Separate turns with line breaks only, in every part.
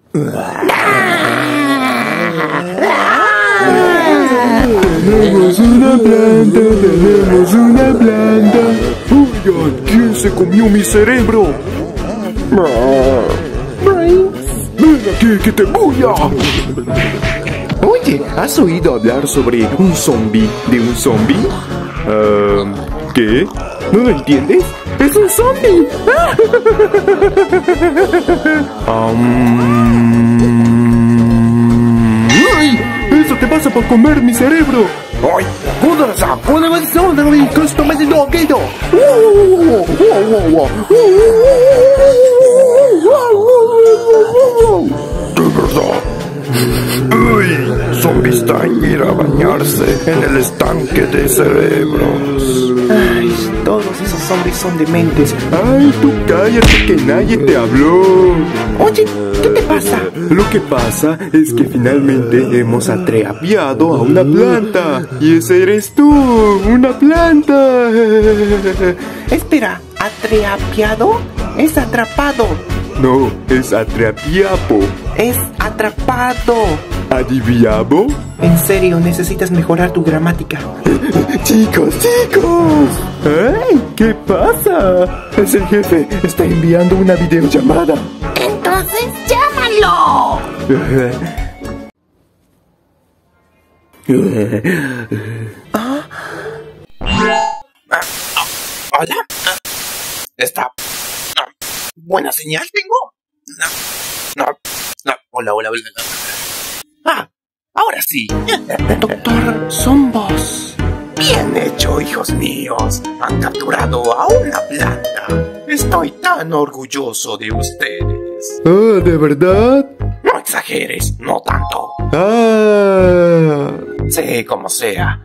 Tenemos una planta, tenemos una planta. Oigan, ¿quién se comió mi cerebro?
Brains.
Ven aquí que te voy a...
Oye, ¿has oído hablar sobre un zombie de un zombie? ¿Qué? ¿No lo entiendes? ¡Es un zombie! ¡Ay! ¡Eso te pasa por comer mi cerebro!
¡Ay!
De verdad. Uy, zombies time ir a bañarse en el estanque de cerebros.
Ay, todos esos zombies son dementes.
¡Ay, tú cállate que nadie te habló!
Oye, ¿qué te pasa?
Lo que pasa es que finalmente hemos atrapiado a una planta. Y ese eres tú, una planta.
Espera, ¿atrapiado? Es atrapado.
No, es atrapiapo.
Es atrapado.
¿Adiviabo?
En serio, necesitas mejorar tu gramática.
Chicos, chicos. ¡Ay! ¿Qué pasa? Es el jefe, está enviando una videollamada.
Entonces llámalo.
¿Hola? ¿Está buena señal tengo? Hola. Ahora sí. Doctor, son vos. Bien hecho, hijos míos. Han capturado a una planta. Estoy tan orgulloso de ustedes.
Ah, ¿de verdad?
No exageres, no tanto.
Ah.
Sé como sea.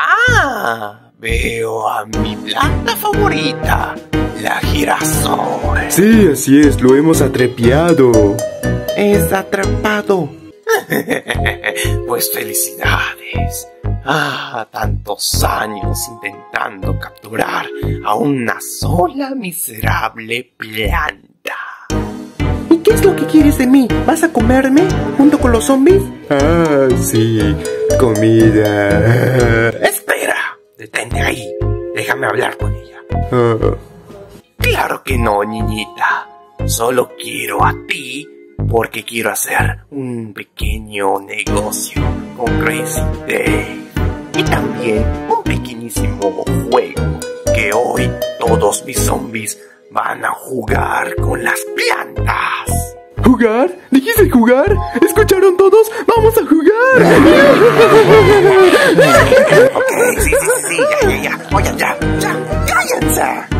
Veo a mi planta favorita, la girasol.
Sí, así es, lo hemos atrapiado.
Es atrapado. Pues felicidades. Tantos años intentando capturar a una sola miserable planta. ¿Y qué es lo que quieres de mí? ¿Vas a comerme junto con los zombies?
Ah, sí, comida.
Espera, detente ahí. Déjame hablar con ella.
Ah.
Claro que no, niñita. Solo quiero a ti porque quiero hacer un pequeño negocio con Crazy Dave. Y también un pequeñísimo juego que hoy todos mis zombies van a jugar con las plantas.
¿Jugar? ¿Dijiste jugar? ¿Escucharon todos? ¡Vamos a jugar!
Ok, sí, ya. Oye, ya, cállense.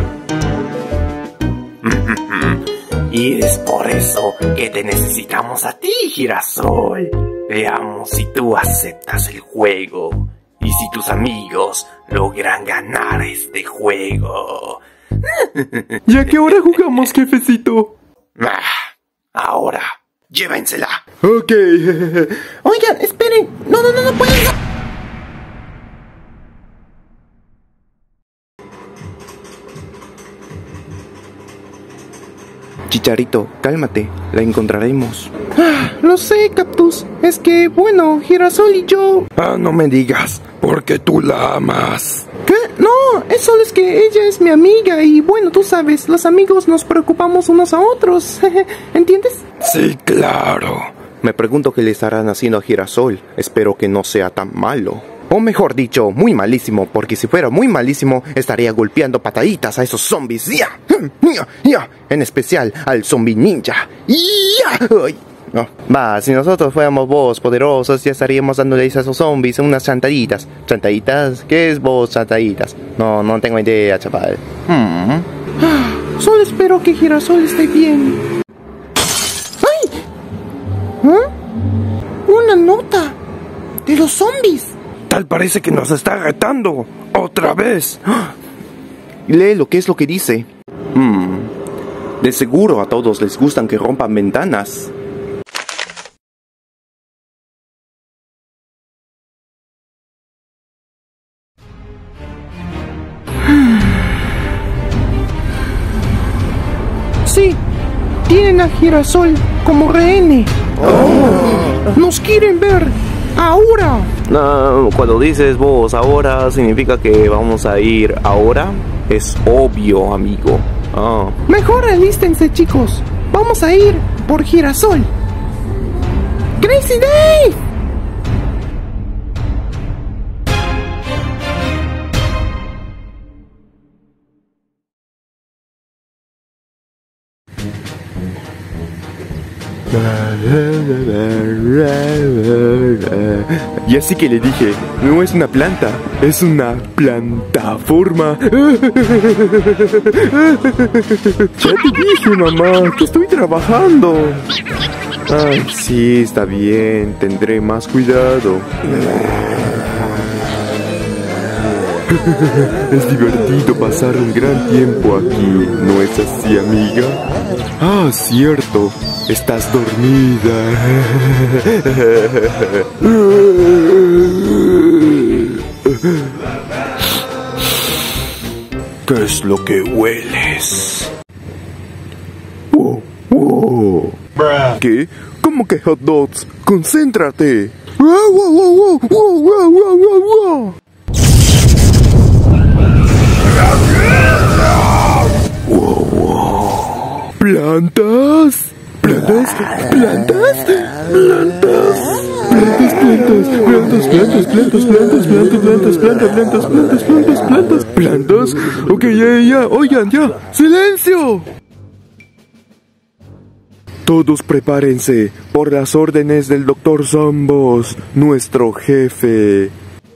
Y es por eso que te necesitamos a ti, girasol. Veamos si tú aceptas el juego y si tus amigos logran ganar este juego.
¿Y a qué hora jugamos, jefecito?
Ahora, llévensela.
Ok.
Oigan, esperen. No pueden.
Chicharito, cálmate, la encontraremos.
Lo sé, Cactus. Es que, bueno, Girasol y yo...
No me digas, porque tú la amas.
¿Qué? No, es solo es que ella es mi amiga y, bueno, tú sabes, los amigos nos preocupamos unos a otros. ¿Entiendes?
Sí, claro.
Me pregunto qué le estarán haciendo a Girasol. Espero que no sea tan malo. O mejor dicho, muy malísimo, porque si fuera muy malísimo, estaría golpeando pataditas a esos zombies. ¡Ya! En especial al zombie ninja. ¡Ya! No. Va, si nosotros fuéramos vos poderosos, ya estaríamos dándoles a esos zombies unas chantaditas. ¿Chantaditas? ¿Qué es vos, chantaditas? No tengo idea, chaval.
Solo espero que Girasol esté bien. ¡Ay! Una nota de los zombies.
Tal parece que nos está retando. ¡Otra vez!
Léelo, ¿qué es lo que dice? De seguro a todos les gustan que rompan ventanas.
Sí, tienen a Girasol como rehén.
¡Nos quieren ver! ¡Ahora!
No, cuando dices vos ahora, ¿significa que vamos a ir ahora? Es obvio, amigo.
Mejor alístense, chicos. Vamos a ir por Girasol. ¡Crazy Dave!
Y así que le dije, no es una planta, es una plataforma. Ya te dije, mamá, que estoy trabajando. Ay, sí, está bien, tendré más cuidado. Es divertido pasar un gran tiempo aquí, ¿no es así, amiga? Ah, cierto, estás dormida. ¿Qué es lo que hueles? Wow, wow. ¿Qué? ¿Cómo que hot dogs? ¡Concéntrate! ¡Wow, wow, wow, wow, wow, wow, wow, wow! Wow, wow. ¿Plantas? ¿Plantas? ¿Plantas? ¿Plantas? ¿Plantas? Ok, ya, oigan, ya. ¡Silencio! Todos prepárense por las órdenes del Dr. Zombos, nuestro jefe.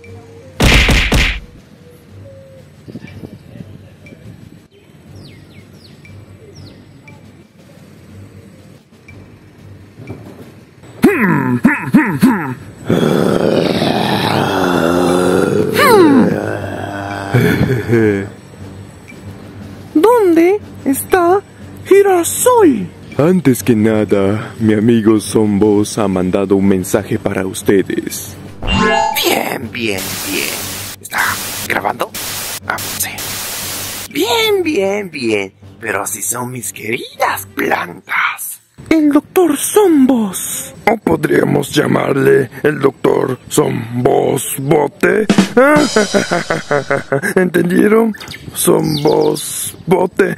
¿Dónde está Girasol?
Antes que nada, mi amigo Zombos ha mandado un mensaje para ustedes.
Bien, bien, bien. ¿Está grabando? Sí. Bien, bien, bien. Pero si son mis queridas plantas.
El Dr. Zombos.
¿O podríamos llamarle el Dr. Zombos Bote? ¿Entendieron? Zombos Bote.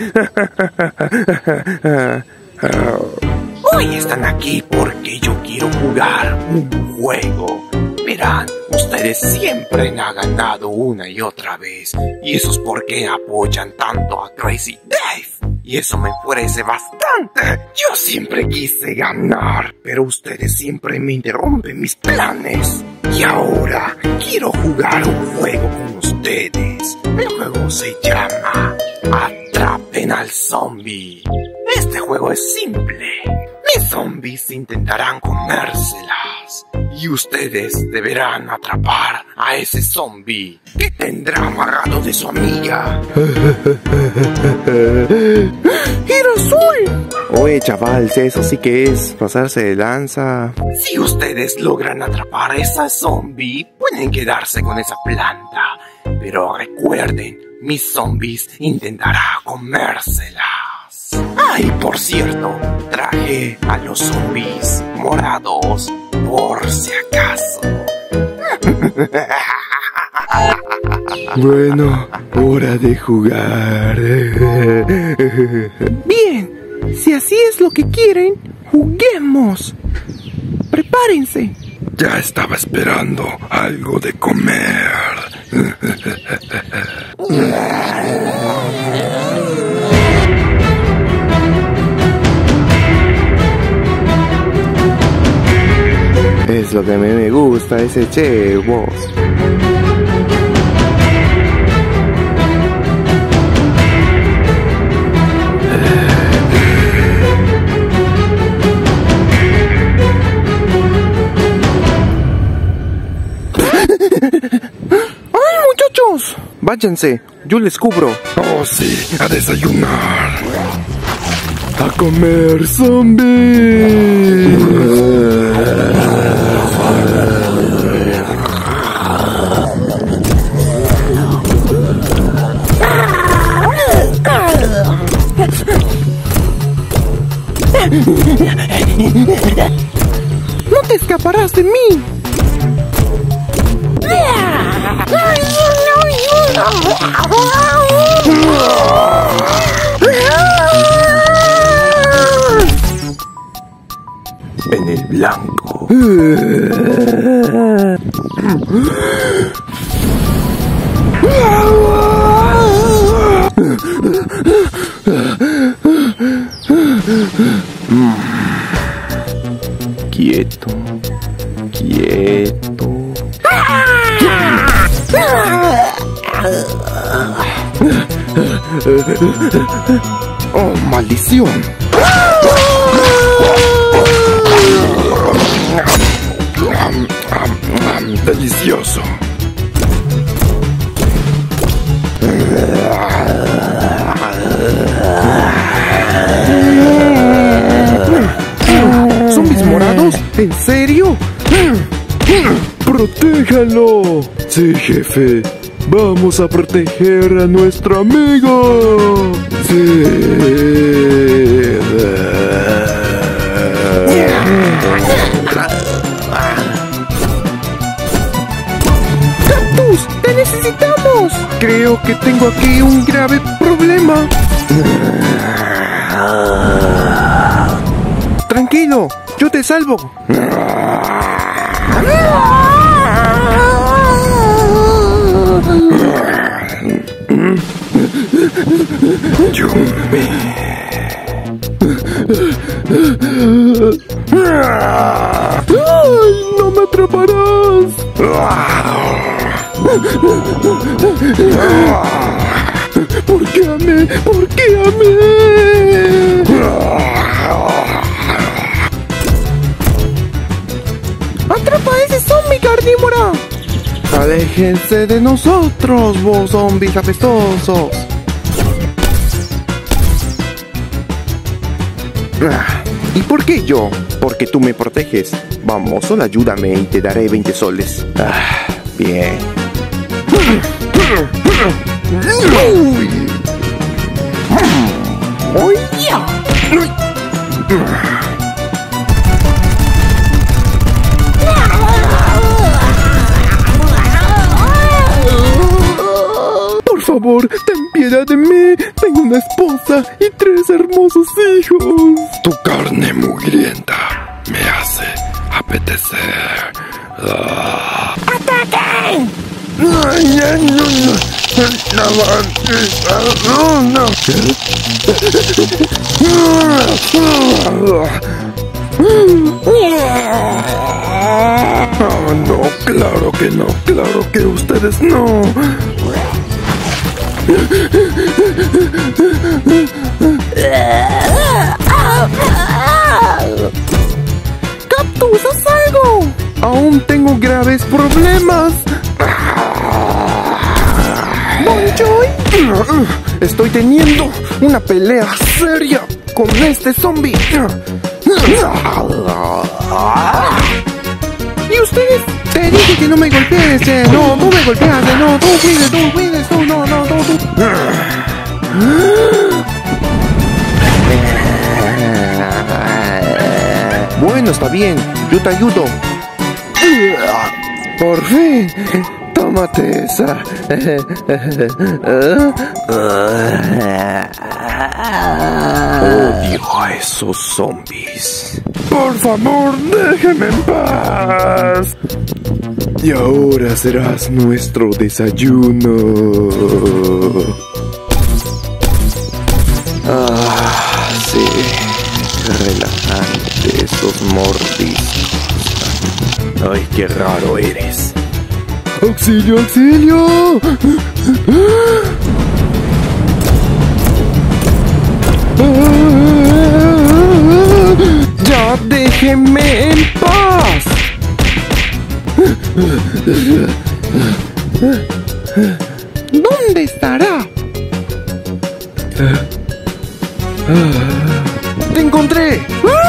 Hoy están aquí porque yo quiero jugar un juego. Verán, ustedes siempre han ganado una y otra vez. Y eso es porque apoyan tanto a Crazy Dave. Y eso me enfurece bastante. Yo siempre quise ganar, pero ustedes siempre me interrumpen mis planes. Y ahora quiero jugar un juego con ustedes. El juego se llama Atrapen al Zombie. Este juego es simple. Mis zombies intentarán comérselas. Y ustedes deberán atrapar a ese zombie que tendrá amarrado de su amiga.
¡Girasol! Oye, chaval, eso sí que es pasarse de lanza.
Si ustedes logran atrapar a esa zombie, pueden quedarse con esa planta. Pero recuerden, mis zombies intentarán comérselas. Ay, por cierto, traje a los zombies morados por si acaso.
Bueno, hora de jugar.
Bien, si así es lo que quieren, juguemos. Prepárense.
Ya estaba esperando algo de comer.
Es lo que a mí me gusta, ese che, vos. ¡Ay, muchachos! Váyanse, yo les cubro.
Oh, sí, a desayunar. A comer zombies.
te escaparás de mí.
En el blanco. Quieto, quieto.
¡Oh, maldición!
Delicioso.
¿Zombies morados? ¿En serio?
¡Protéjalo! Sí, jefe. Vamos a proteger a nuestro amigo. Sí.
¡Cactus! ¡Te necesitamos! Creo que tengo aquí un grave problema. Tranquilo, yo te salvo.
¡Ay, no me atraparás! ¿Por qué a mí? ¿Por qué a mí?
¡Atrapa a ese zombie carnívora! ¡Aléjense de nosotros, vos zombies apestosos! ¿Y por qué yo? Porque tú me proteges. Vamos, solo ayúdame y te daré 20 soles. Bien. ¡Uy!
Por favor, ten piedad de mí. Tengo una esposa y 3 hermosos hijos. Tu carne mugrienta me hace apetecer.
¡Ataquen!
No, claro que no, claro que ustedes no.
¡Cactus, haz algo! Aún tengo graves problemas. ¡Bonjoy! Estoy teniendo una pelea seria con este zombie. ¿Y ustedes? Te dije que no me golpees, no, tú me golpeaste, no, tú cuides, tú, no, tú. Bueno, está bien, yo te ayudo. Por fin, tómate esa.
Odio a esos zombies. Por favor, déjeme en paz. Y ahora serás nuestro desayuno.
Sí, relajante esos mordiscos.
Ay, qué raro eres. ¡Auxilio, auxilio!
¡Ya déjenme en paz! ¿Dónde estará? ¡Te encontré!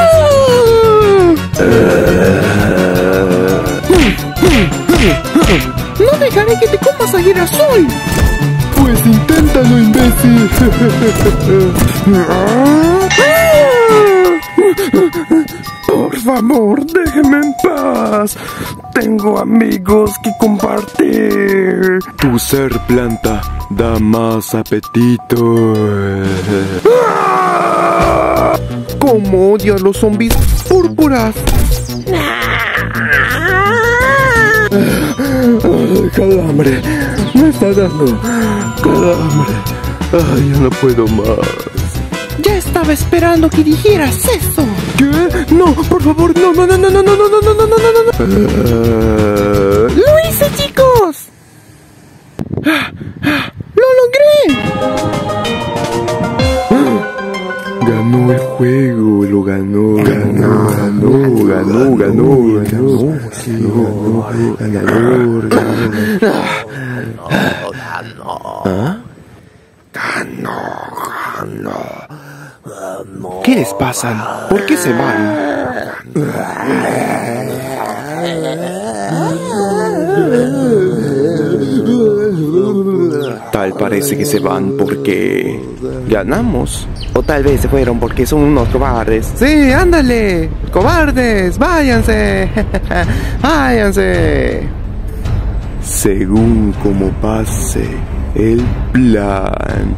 ¡No dejaré que te comas a Girasol!
Pues inténtalo, imbécil.
Por
favor, déjeme en paz. Tengo amigos que compartir. Tu ser planta da más apetito.
¿Cómo odio a los zombies púrpuras?
Calambre, me está dando calambre. Ay, ya no puedo más.
Ya estaba esperando que dijeras eso.
¿Qué? No, por favor, no.
¡Lo hice, chicos! ¡Lo logré!
Ganó el juego, lo ganó.
¿Qué les pasa? ¿Por qué se van? Tal parece que se van porque ganamos. O tal vez se fueron porque son unos cobardes. Sí, ándale, cobardes, váyanse. Váyanse.
Según como pase el plan.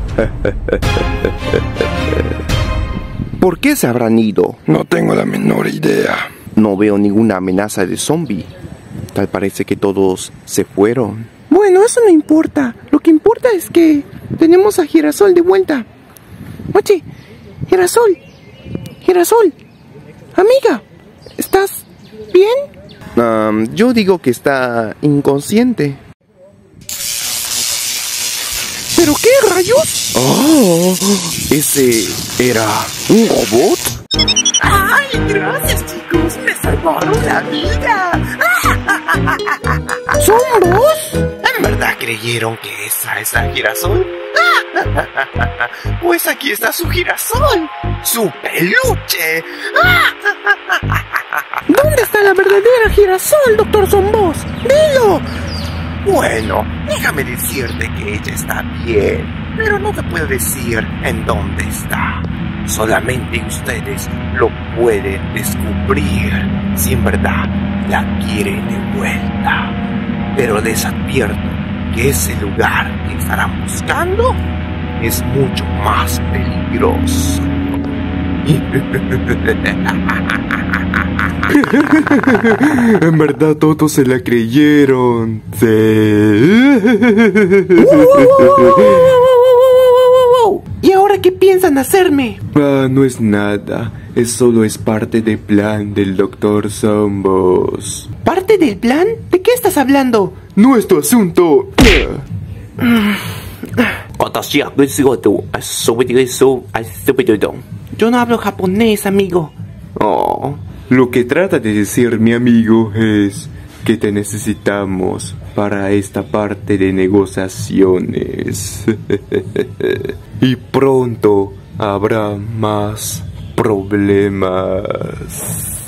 ¿Por qué se habrán ido?
No tengo la menor idea.
No veo ninguna amenaza de zombie. Tal parece que todos se fueron. Bueno, eso no importa. Lo que importa es que tenemos a Girasol de vuelta. Oye, Girasol, amiga, ¿estás bien? Yo digo que está inconsciente. ¿Pero qué rayos?
Oh, ¿ese era un robot?
¡Ay, gracias, chicos! ¡Me salvaron la vida!
¿Son vos?
¿En verdad creyeron que esa es la Girasol? Pues aquí está su Girasol, su peluche.
¿Dónde está la verdadera Girasol, Doctor Zombos? ¡Dilo!
Bueno, déjame decirte que ella está bien, pero no te puedo decir en dónde está. Solamente ustedes lo pueden descubrir si en verdad la quieren de vuelta. Pero les advierto que ese lugar que estarán buscando es mucho más peligroso.
En verdad todos se la creyeron.
¿Y ahora qué piensan hacerme?
Ah, no es nada. Solo es parte del plan del Dr. Zombos.
¿Parte del plan? ¿De qué estás hablando?
No es tu asunto.
Yo no hablo japonés, amigo.
Oh, lo que trata de decir mi amigo es que te necesitamos para esta parte de negociaciones. Y pronto habrá más problemas.